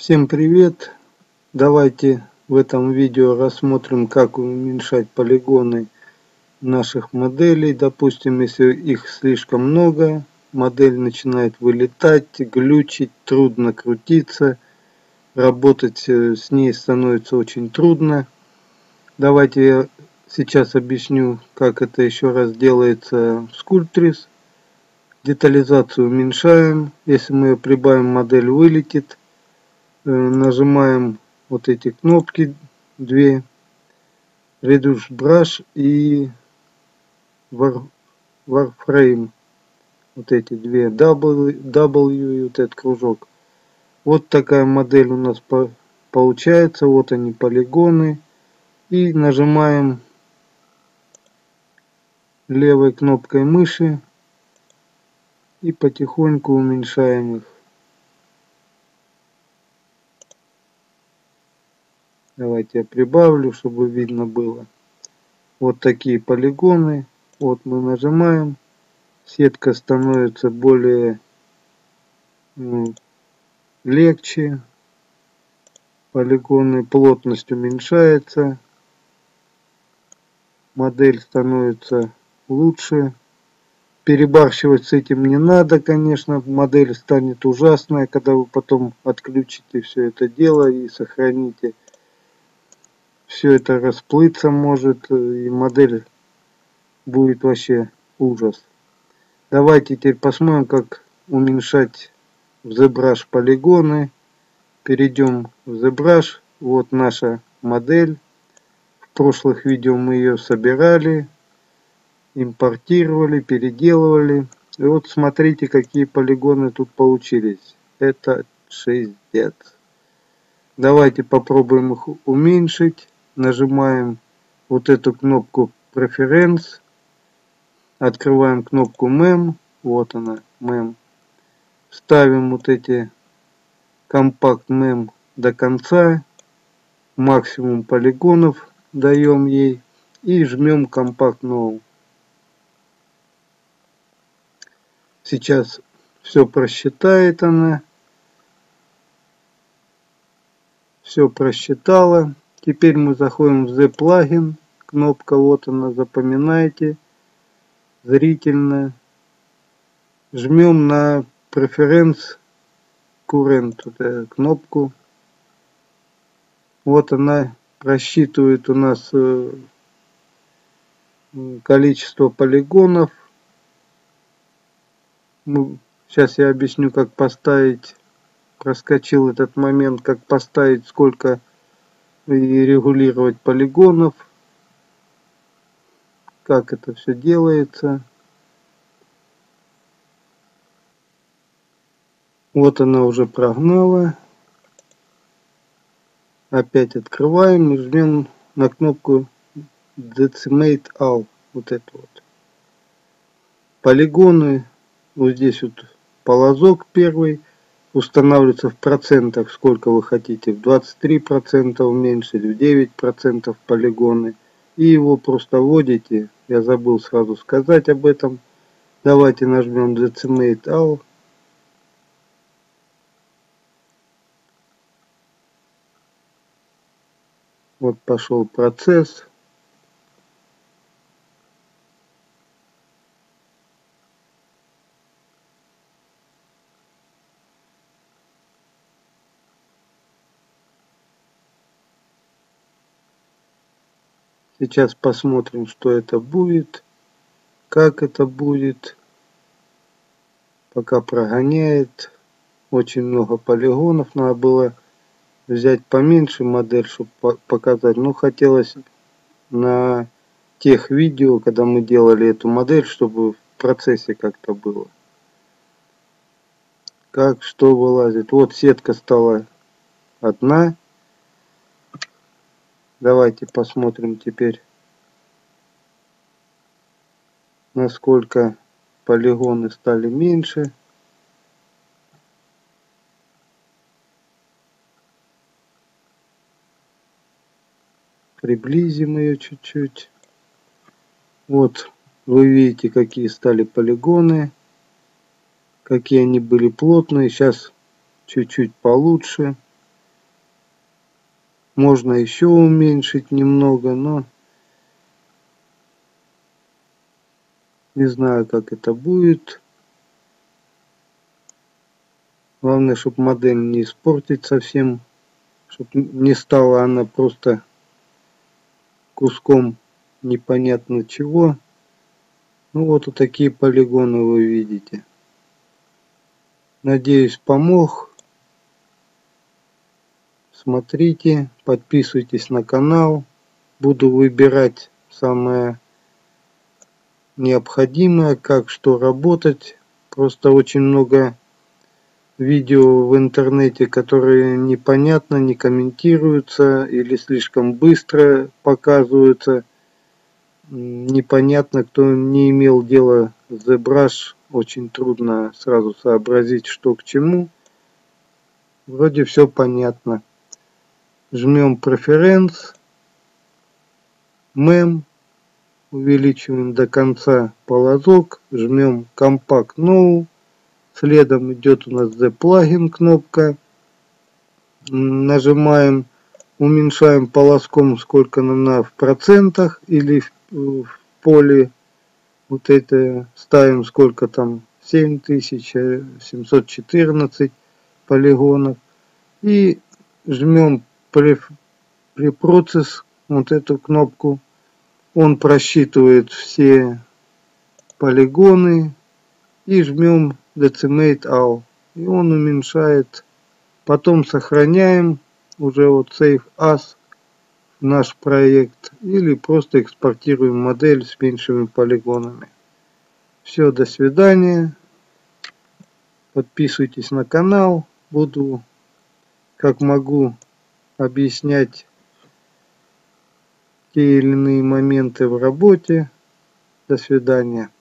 Всем привет! Давайте в этом видео рассмотрим, как уменьшать полигоны наших моделей. Допустим, если их слишком много, модель начинает вылетать, глючить, трудно крутиться, работать с ней становится очень трудно. Давайте я сейчас объясню, как это еще раз делается в Sculptris. Детализацию уменьшаем. Если мы ее прибавим, модель вылетит. Нажимаем вот эти кнопки, две, Reduce Brush и Warframe, вот эти две, W и вот этот кружок. Вот такая модель у нас получается, вот они полигоны. И нажимаем левой кнопкой мыши и потихоньку уменьшаем их. Давайте я прибавлю, чтобы видно было. Вот такие полигоны. Вот мы нажимаем. Сетка становится более легче. Полигонная плотность уменьшается. Модель становится лучше. Перебарщивать с этим не надо, конечно. Модель станет ужасная, когда вы потом отключите все это дело и сохраните. Все это расплыться может, и модель будет вообще ужас. Давайте теперь посмотрим, как уменьшать в ZBrush полигоны. Перейдем в ZBrush. Вот наша модель. В прошлых видео мы ее собирали, импортировали, переделывали. И вот смотрите, какие полигоны тут получились. Это 6D. Давайте попробуем их уменьшить. Нажимаем вот эту кнопку Preference. Открываем кнопку Mem. Вот она, Mem. Ставим вот эти Compact Mem до конца. Максимум полигонов даем ей. И жмем Compact No. Сейчас все просчитает она. Все просчитала. Теперь мы заходим в The Plugin. Кнопка вот она, запоминайте. Зрительно. Жмем на Preference Current, вот эту кнопку. Вот она просчитывает у нас количество полигонов. Сейчас я объясню, как поставить. Проскочил этот момент, как поставить, сколько и регулировать полигонов. Как это все делается. Вот она уже прогнала. Опять открываем и жмем на кнопку Decimate All. Вот это вот. Полигоны. Вот здесь вот полозок первый. Устанавливается в процентах, сколько вы хотите. В 23% уменьшить, в 9% полигоны. И его просто вводите. Я забыл сразу сказать об этом. Давайте нажмем Decimate All. Вот пошел процесс. Сейчас посмотрим, что это будет, как это будет. Пока прогоняет. Очень много полигонов. Надо было взять поменьше модель, чтобы показать. Но хотелось на тех видео, когда мы делали эту модель, чтобы в процессе как-то было. Как что вылазит. Вот сетка стала одна. Давайте посмотрим теперь, насколько полигоны стали меньше. Приблизим ее чуть-чуть. Вот вы видите, какие стали полигоны. Какие они были плотные. Сейчас чуть-чуть получше. Можно еще уменьшить немного, но не знаю, как это будет. Главное, чтобы модель не испортить совсем, чтобы не стала она просто куском непонятно чего. Ну вот такие полигоны вы видите. Надеюсь, помог. Смотрите, подписывайтесь на канал. Буду выбирать самое необходимое, как что работать. Просто очень много видео в интернете, которые непонятно, не комментируются или слишком быстро показываются. Непонятно, кто не имел дела с ZBrush, очень трудно сразу сообразить, что к чему. Вроде все понятно. Жмем Preference, Mem, увеличиваем до конца полозок, жмем Compact No, следом идет у нас The Plugin кнопка, нажимаем, уменьшаем полоском сколько нам надо в процентах или в поле, вот это ставим сколько там 7714 полигонов и жмем Preprocess, вот эту кнопку. Он просчитывает все полигоны и жмем Decimate All. И он уменьшает. Потом сохраняем уже вот Save As наш проект или просто экспортируем модель с меньшими полигонами. Все, до свидания. Подписывайтесь на канал. Буду как могу объяснять те или иные моменты в работе. До свидания.